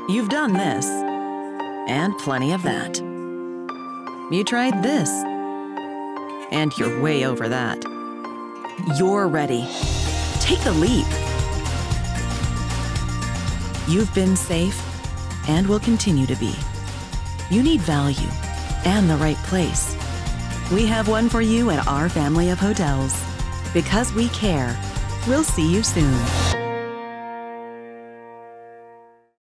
You've done this, and plenty of that. You tried this, and you're way over that. You're ready. Take the leap. You've been safe and will continue to be. You need value and the right place. We have one for you at our family of hotels. Because we care, we'll see you soon.